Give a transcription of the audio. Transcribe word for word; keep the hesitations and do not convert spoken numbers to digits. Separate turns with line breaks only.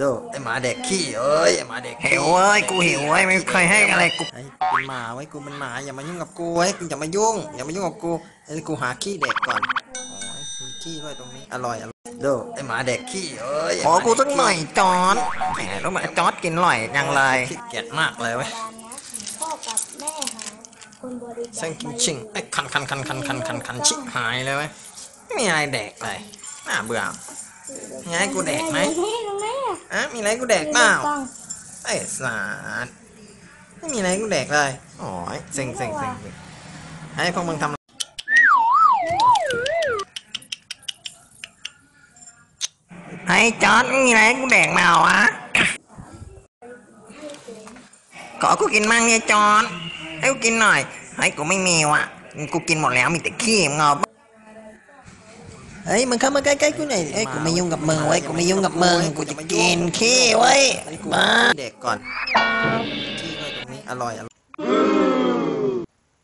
ดูไอหมาเด็กขี้เอ้ยไอหมาเด็ก
หิวเว้ยกูหิวเว้ยไม่เคยให้อะไรกู
ไอ้กูเป็นหมาไว้กูเป็นหมาอย่ามายุ่งกับกูไว้กูอย่ามายุ่งอย่ามายุ่งกับกูไอ้กูหาขี้เด็กก่อนโอ้ยมีขี้ด้วยตรงนี้อร่อยอร่อยดูไอหมาเด็กขี้เอ้ย
ขอกูสักหน่อยจอดแหมรู้ไหมจอดกินอร่อยจังเลย
ขี้เกียจมากเลยเว้ย
พ่อกับแม่หาคนบริจาค
เส้นกินชิงไอ้คันคันคันคันคันคันคันชิบหายเลยเว้ยไม่มีอะไรแดกเลยน่าเบื่อไงกูแดกไหมอ่ะมีอะไรกูแดกเปล่าไอ้สารไม่มีอะไรกูแดกเลยโอ้ยเซ็งเซ็งเซ็งให้พวกมึงทำ
ไอ้จอดมีอะไรกูแดกมาเหรอวะขอกูกินมั่งเนี่ยจอดให้กูกินหน่อยให้กูไม่มีว่ะกูกินหมดแล้วมีแต่ขี้มึงเอา
เฮ้ยมึงเข้ามาใกล้ๆกูหน่อยเอ้ยกูไม่ยุ่งกับมึงไว้กูไม่ยุ่งกับมึงกูจะกินขี้ไว้มาเด็กก่อนขี้ไว้ตรงนี้อร่อยอร่อย